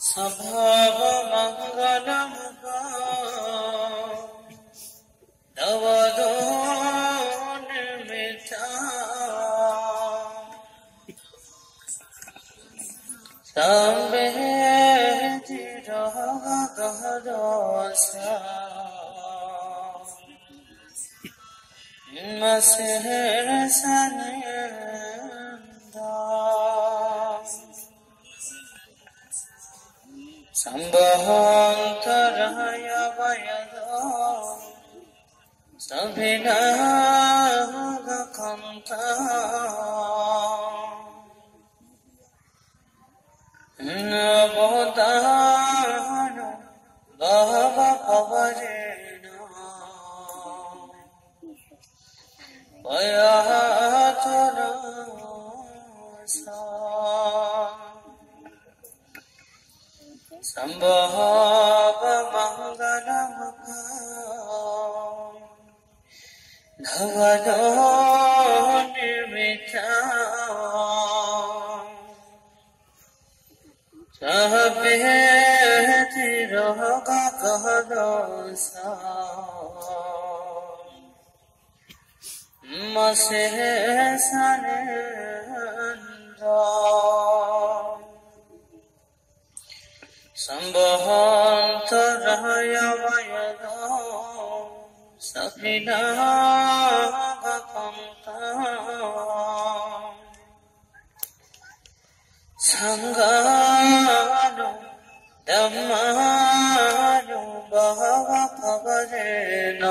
स्वभाव मंगलम नवदो निर्मिता संवेदिरोगहरोसा मसेह सनेदा संबहंतरय वयदो सभिनागकंता नवोदानो बहवपवरेणो वयातरसा संभव मंगलमुखा नवदो निर्मिता सहवेदिरोगहरोसा मसेह सनेदा संबहंतरय वयदो सभिनागकंता संगानो धम्मानो बहवपवरेणो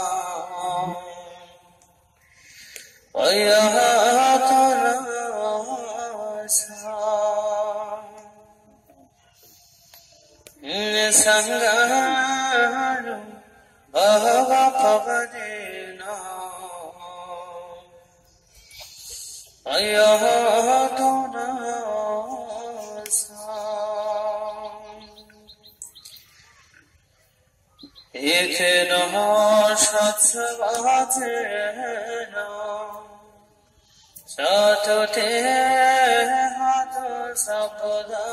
वयातरसा संगानो बहवपवरेणो वयातरसा एकेनो सत्सवाजेनो सतते हत सपदा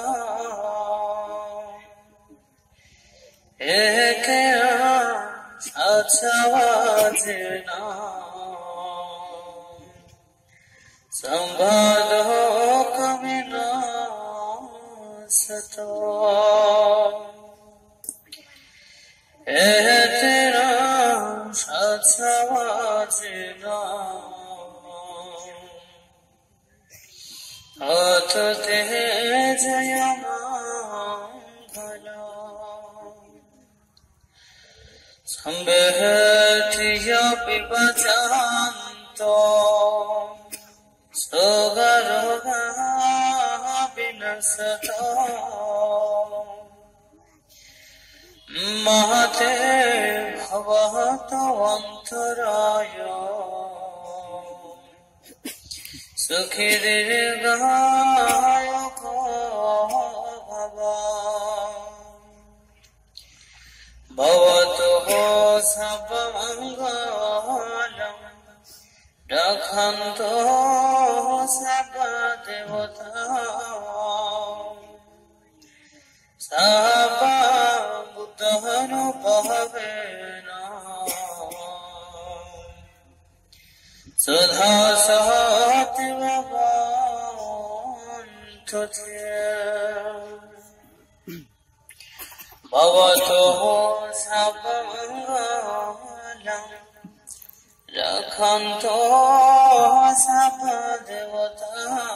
एकेनो सत्सवाजेनो संवादो कविनाशतो एतेनो सत्सवाजेनो अतते जयमंगलो संवेदिय पिबचान्तो सोगरोगा विनशतो महते भवतो अन्तराय सुखी दीर्घायुको भव भवतु सर्वमङ्गलम् रक्षन्तु सर्वदेवता सर्वबुद्धनुपहवेन सुधा सहतिवन्तु भवतु सर्वमङ्गलम् रक्षन्तु सर्वदेवता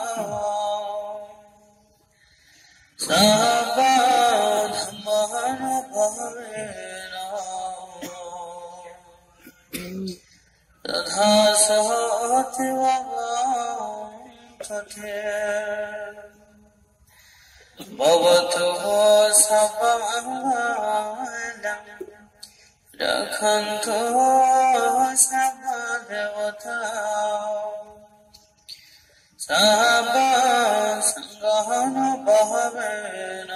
सर्वधर्मानुभवेन तथा सहतिवन्तु भवतु सर्वमङ्गलम् रक्षन्तु सर्वदेवता सर्वसङ्गहनुभवेन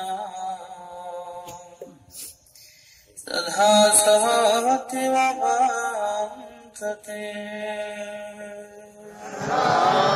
तथा सहतिवन्तु